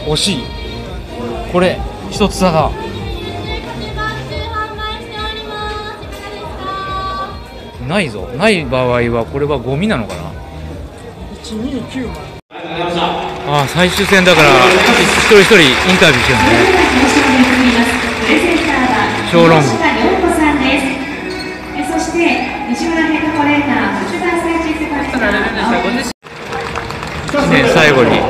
惜しい。これ一つ差だ。ないぞ。ない場合はこれはゴミなのかな。129万。ああ、最終戦だから一人一人インタビューしてるね。小論文。 そして西村ヘッドコレーター、藤原誠一セパレーター。 1年最後に。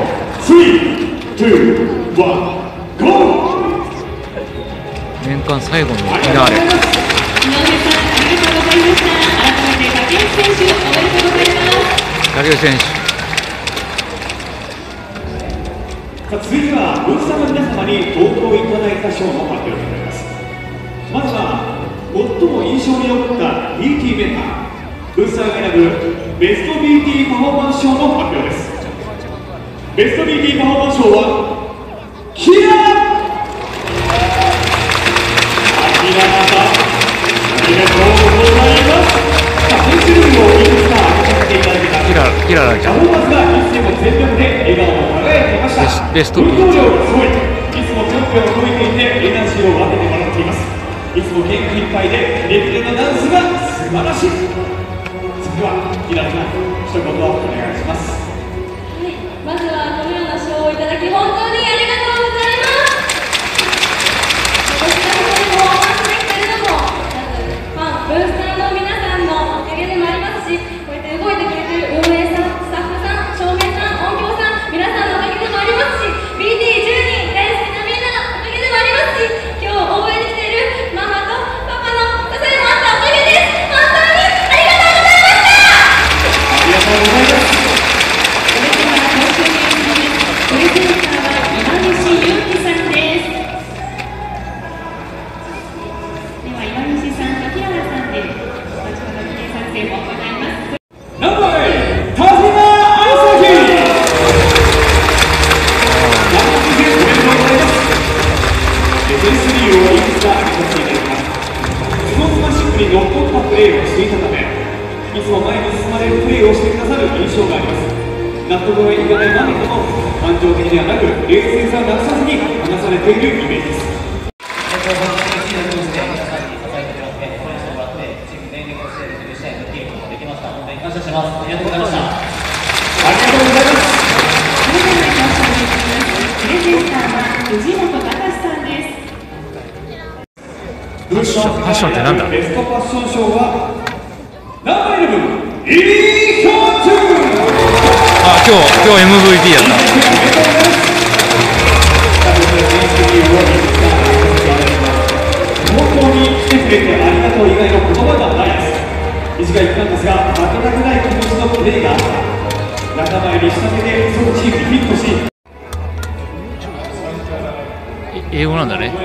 年間最後のフィナーレ。竹内選手。 続いてはブースターの皆様に投稿いただいた賞の発表になります。まずは最も印象に残った BT メンバー、ブースターが選ぶベスト BT パフォーマンス賞の発表です。ベスト BT パフォーマンス賞はキラ明さん、ありがとうございます。さあ、選手ルールをいくつか挙げさせていただきます。 キララちゃん。 パフォーマンスがいつでも全力で笑顔を輝いていました。 ベスト BT。 運動量がすごい。いつもチャンピオンを超えていてエナジーを分けてもらっています。いつも元気いっぱいでレベルのダンスが素晴らしい。次はキララさん、一言お願いします。 はい、まずはこのような賞をいただき本当にありがとうございます。私がここにパフォーマンスできているのもファン、ブースターの皆さんのおかげでもありますし、こうやって動いてくれている運営さん、スタッフさん、照明さん、音響さん、皆さんのおかげでもありますし、 BT10 人大好きなみんなのおかげでもありますし、今日応援に来ているママとパパの支えもあったおかげです。本当にありがとうございました。 ありがとうございます。 それでは今週のプレゼンターは今西祐樹さんです。では今西さんとキララさんで後ほど記念撮影を行います。 ナンバー8、田島朝日。レジェンスリーをいくつか挙げさせていただきます。スノースマッシュにのっとったプレーをしていたため、いつも前に進まれるプレーをしてくださる印象があります。納得のいかない場面でも感情的ではなく冷静さをなくさずに話されているイメージです。 感謝します。ありがとうございました。 ありがとうございます。 それでは表彰に行きます。プレゼンターは藤本隆さんです。 ファッションってなんだ。 ベストファッション賞はナンバー11、イ・ヒョンチュン。 あ、今日 MVP やった。 本当に来てくれてありがとう以外の言葉がないです。短い期間ですが、負けたくない気持ちのプレーがあった。仲間入りしたてでそのチームにフィットし、 英語なんだね。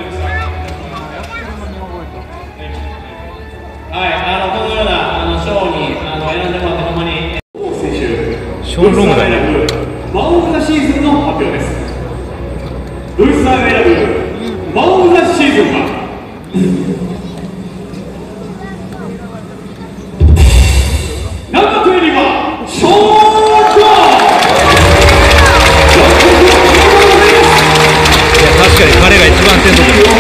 はい、このような賞に選んでもらってほんまに。 王選手、 ショーンロングだね。 マン・オブ・ザ・シーズンの発表です。ブースターが選ぶマン・オブ・ザ・シーズンはナンバー20はショーン・ジョーン。 確かに彼が一番点取ってる。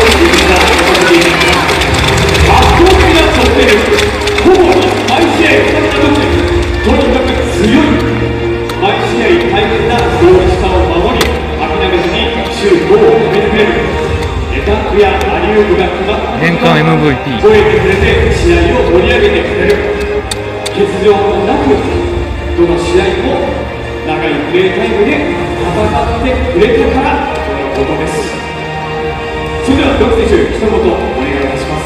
圧倒的な得点力、ほぼ毎試合2桁得点、とにかく強い。毎試合大変なゴール下を守り、諦めずにシュートを決めてくれる。ダンクやアリウープが決まった年間 MVP。 超えてくれて試合を盛り上げてくれる。欠場もなく、どの試合も長いプレータイムで戦ってくれたからとのことです。それでは、ドク選手、一言お願いいたします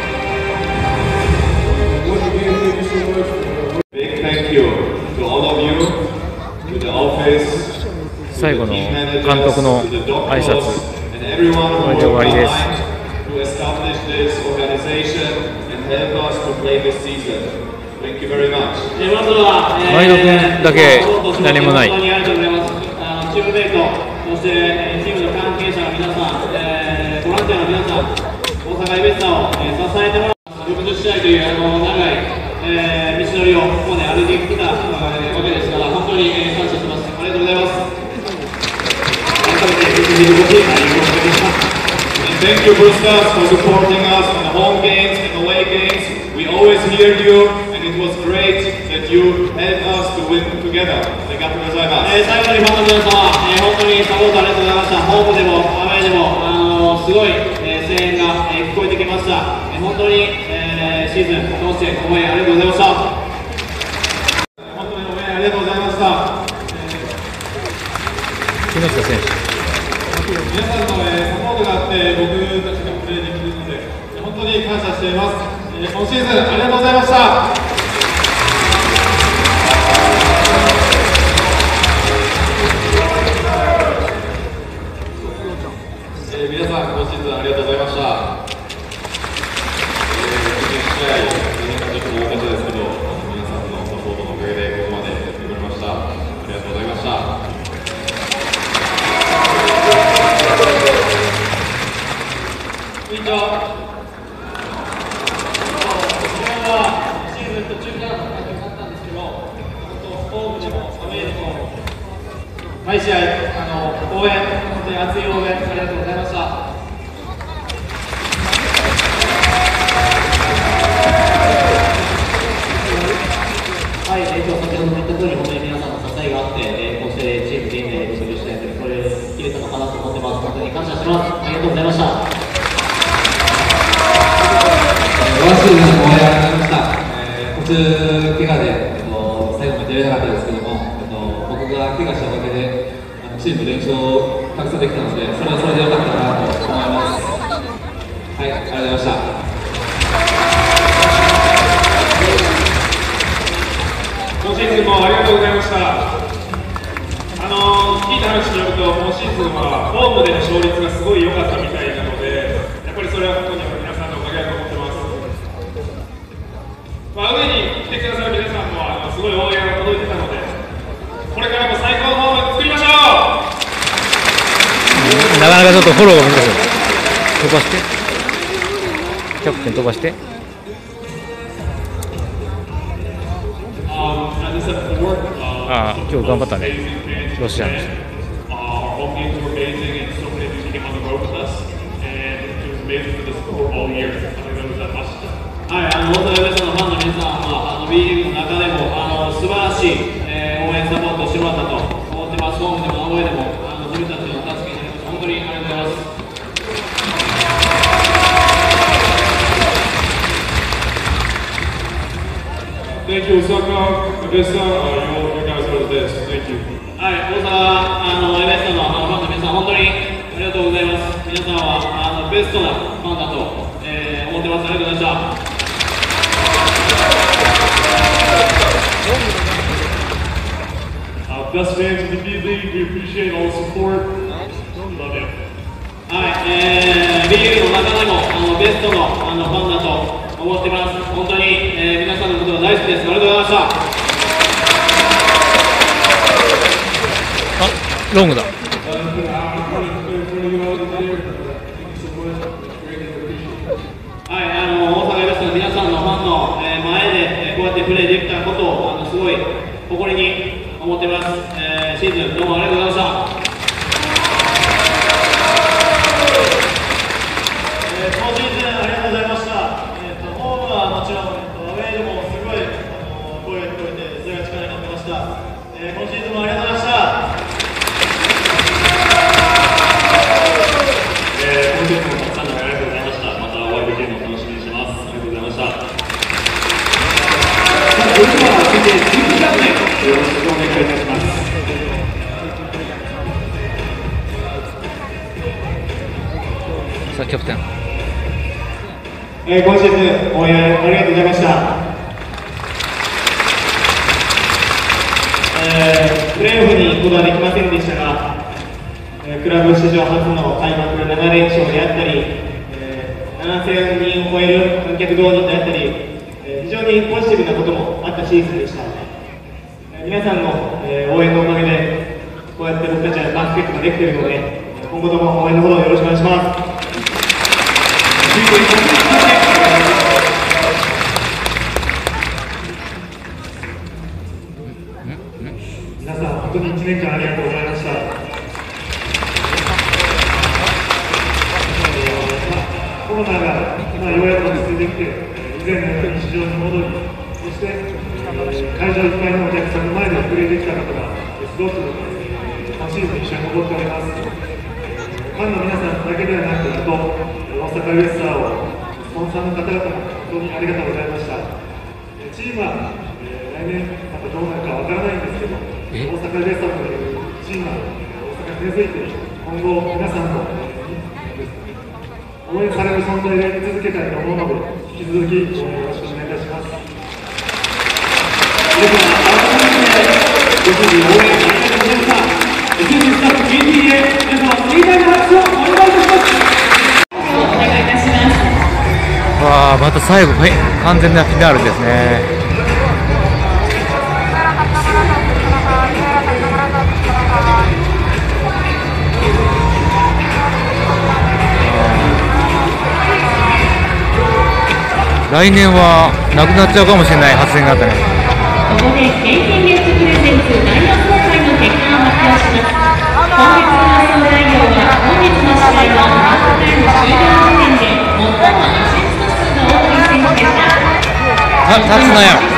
。Big thank you to all of you, to the office, 最後の監督の挨拶。 and everyone who これで終わりです。 to establish this organization and help us to play this season. Thank you very much. まずは、 前野君だけ何もない。 本当にありがとうございます。チームメイト、そしてチームの関係者の皆さん、ボランティアの皆さん、大阪イベントを、支えてもらう60試合という長い、道のりをここまで歩いてきたわけですから、本当に感謝します。ありがとうございます。 めて一日ご視聴ありがとうございました。Thank you, Brewsters, for supporting us on the home games and away games. We always hear you, and it was great that you helped us to win together. ありがとうございます。最後にファンの皆様、本当にサポートありがとうございました。ホームでもアウェーでもすごい、声援が、聞こえてきました。本当に、シーズン通して応援ありがとうございました。本当に応援ありがとうございました。 木下選手。 皆さんの、サポートがあって僕たちがプレーできるので本当に感謝しています。今シーズンありがとうございました。皆さん今シーズンありがとうございました。試合ちょっと多かったですけど皆さんのサポートのおかげでここまでやってこれました。ありがとうございました。こんにちは。今日はシーズン途中からの感じだったんですけど、ホームでもアウェーでも毎試合応援、本当に熱い応援ありがとうございました。はい、先ほども言った通り本当に皆さんの支えがあって、こうしてチーム全員で優勝したいとこれ切れたのかなと思ってます。本当に感謝します。ありがとうございました。 ワンシーズンも終わりました。途中怪我で、最後まで出れなかったですけども、僕が怪我したおかげでチーム連勝をたくさんできたので、それはそれで良かったかなと思います。はい、ありがとうございました。 今シーズンもありがとうございました。聞いた話によると、今シーズンはホームでの勝率がすごい良かったみたいなので、やっぱりそれは本当に皆さんのおかげだと思ってます。上に来てくださる皆さんもすごい応援が届いてたので、これからも最高のホームを作りましょう。 なかなかちょっとフォローが難しい。飛ばしてキャプテン飛ばして。ああ、今日頑張ったね、ロシアの人。 はい、大阪ベストのファンの皆さんはBリーグの中でも素晴らしい、応援サポートをしてもらったと思ってます。ホームでもアウェーでも自分たちの助けになりました。本当にありがとうございます。Thank you, Osaka, Ebessa. You guys are the best. Thank you. はい、大阪エベッサのファンの皆さん、本当にありがとうございます。皆さんはベストなファンだと、思ってます。ありがとうございました。Best fans of the B League, we appreciate all the support. Love you. はい、B リーグの中でもベストのファンだと思ってます。本当に、皆さんのことが大好きです。ありがとうございました。 あ、ロングだ。 はい、大阪エベッサの皆さんのファンの前でこうやってプレーできたことをすごい誇りに思ってます。シーズンどうもありがとうございました。今シーズンありがとうございました。ホームはもちろん、アウェーでもすごい声が聞こえて、それが力になってました。今シーズンもありがとうございました。今シーズンもたくさんのありがとうございました。またお会いできるのを楽しみにしてます。ありがとうございました。それでは続いて11学年よろしくお願いいたします。 さあキャプテン。 今シーズン応援ありがとうございました。プレーオフに行くことはできませんでしたが、クラブ史上初の開幕7連勝であったり、7000人を超える観客動員であったり、非常にポジティブなこともあったシーズンでした。皆さんの応援のおかげでこうやって僕たちはバスケットができているので、今後とも応援のほどよろしくお願いします。皆さん本当に1年間ありがとうございました。 ようやく落ち着いてきて、以前のように日常に戻り、そして、会場いっぱいのお客さんの前で遅れてきた方が、すごく今シーズン一緒に残っております。ファンの皆さんだけではなく、あと大阪ウエスターをスポンサーの方々も本当にありがとうございました。チームは、来年またどうなるかわからないんですけど、大阪ウエスターというチームは大阪に根付いて、今後皆さんの応援される存在で居続けたいと思うので、引き続きよろしくお願いいたします。それでは改めてご支持応援ありがとうございました。選手スタッフ PTA 皆様盛大な拍手をお願いいたします。 お願いいたします。 わあ、また最後、完全なフィナーレですね。来年はなくなっちゃうかもしれない発言があったね。 ここで景品ゲットプレゼンツ第4総会の結果を発表します。今月の発表内容は本日の試合のハーフタイム終了時点で最もアシスト数の多い選手でした。 立つなよ。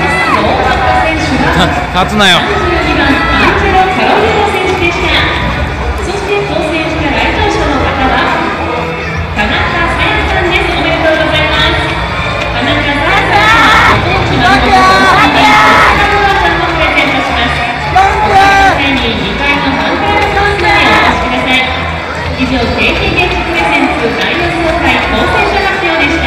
立つなよ。 32番アンジェロ・カロリーノ選手でした。そして当選した来場者の方は田中さやさんです。おめでとうございます。田中さやさんはご当地のスポンサーさんをプレゼントします。お客さんに2階の反対のコースまでお越しください。以上、景品ゲットプレゼンツ第4総会当選者発表でした。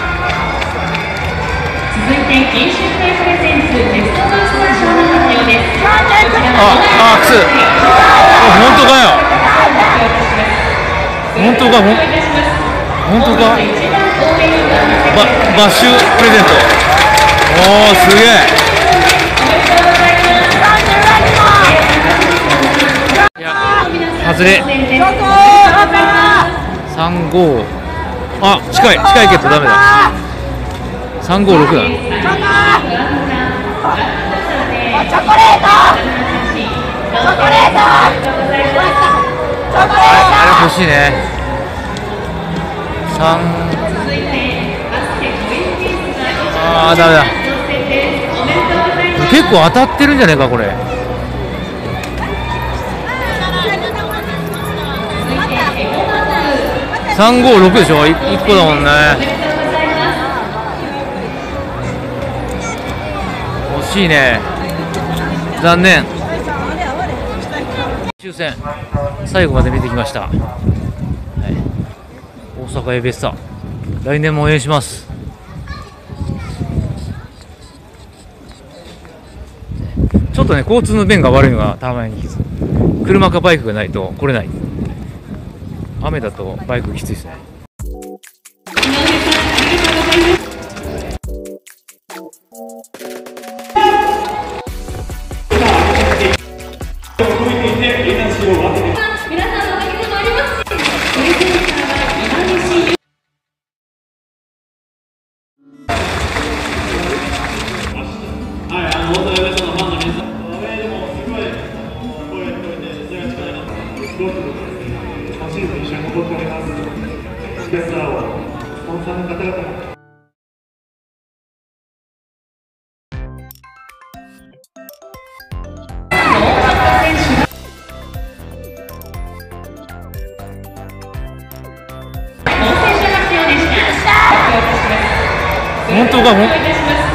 続いて金秋会プレゼンツベストブースター賞の発表です。こちらは靴。本当かよ。本当か。本当か。バッシュプレゼント。おお、すげえ。いや、外れ。35。あ、近いけどダメだ。356だ。あれ欲しいね。あー、ダメだ。結構当たってるんじゃないかこれ。356でしょ。1個だもんね。欲しいね。残念。抽選最後まで見てきました。はい、大阪エベッサ、来年も応援します。ちょっとね、交通の便が悪いのがたまに車かバイクがないと来れない。雨だとバイクきついですね。 今シーズン一緒に残っております。スペースをスポンサーの方々も本当か。